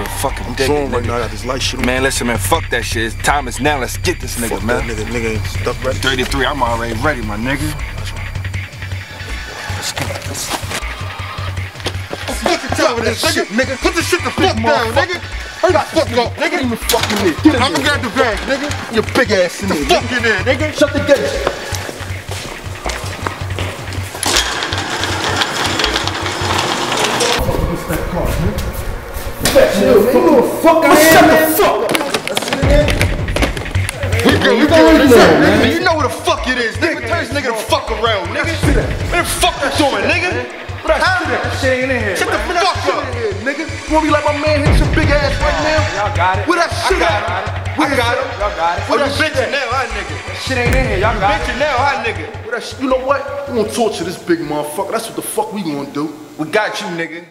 a fucking dick. Right now, I got this light shit on. Man, listen, man, fuck that shit. Time is now. Let's get this nigga, fuck man. That nigga ain't stuck ready. 33, I'm already ready, my nigga. Let's get it. Let's get this shit, nigga. Put this shit the fuck down, nigga. Hurry the fuck up, nigga. Get him fucking in. I'm gonna grab the bag, nigga. Your big ass in there. Fuck in there, nigga. Shut the gate. Fuck out here, man. We good, man. You know what the fuck it is, nigga. Turn this nigga the fuck around, nigga. What the fuck you doing, nigga? That shit ain't in here. Shut the fuck up, nigga. You wanna be like my man hit your big ass right now? Y'all got it. Where that shit at? I got it. Y'all got it. Where that shit at now, huh, nigga? That shit ain't in here. Y'all got it. Bitch now, huh, nigga? Where that shit? You know what? We gonna torture this big motherfucker. That's what the fuck we gonna do. We got you, nigga.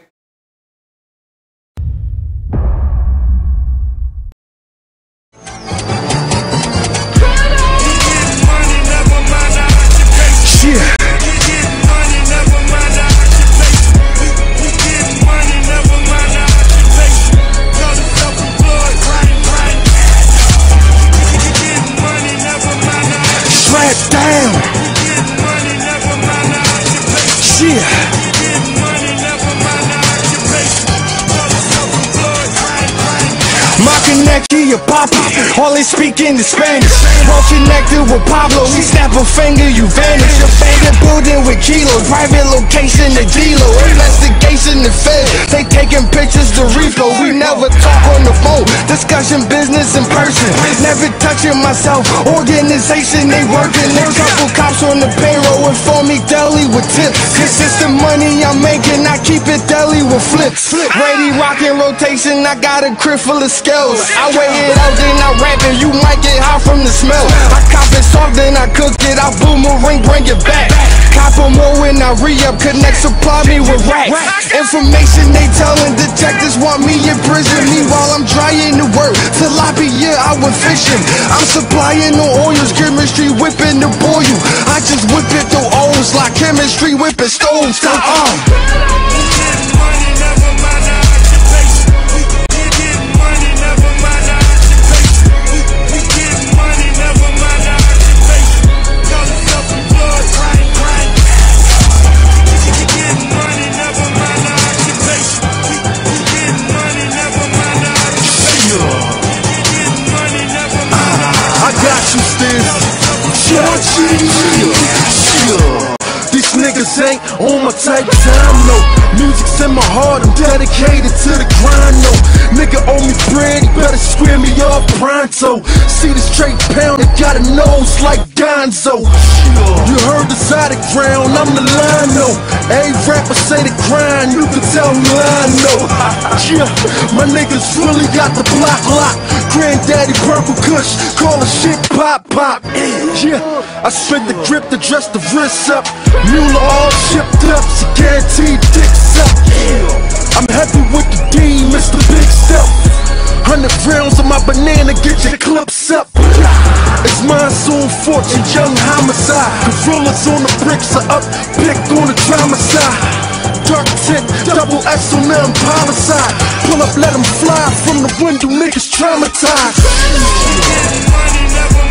Your papa, only speaking in Spanish. Well connected with Pablo, he snap a finger, you vanish. A banger building with kilos, private location to D-Lo. Investigation to Fed, they taking pictures to repo. We never talk on the phone, discussion business in person. Never touching myself, organization they working. A couple cops on the payroll inform me daily with tips. Cause it's the money I'm making, I keep it daily with flips. Ready rockin' rotation, I got a crib full of scales. I weigh it out, then I rap it, you might get hot from the smell. I cop it soft, then I cook it, I boomerang, bring it back. Cop more when I re-up, connect, supply me with racks. Information they tellin', detectives want me in prison. Meanwhile I'm trying to work, tilapia I went fishing. I'm supplying no oils, chemistry whipping the boil. I just whip it through O's like chemistry whipping stoves. These niggas ain't on my type of time, no. Music's in my heart, I'm dedicated to the grind, no. Nigga owe me bread, he better square me off pronto. See the straight pound, it got a nose like Gonzo. You heard the side of ground, I'm the line, no. Every rapper say the grind, you can tell me I know. Yeah, my niggas really got the block locked. Granddaddy Purple Kush, call the shit pop pop. Yeah, I spent the grip to dress the wrists up. Mule all shipped up, she guaranteed dicks up. I'm happy with the D, Mr. Big Step. 100 rounds of my banana, get your clips up. It's Monsoon Fortune, young homicide. Gorillas on the bricks are up, pick on the drama side. Dark tint, double X on the Impala side. Pull up, let them fly from the window, niggas traumatized.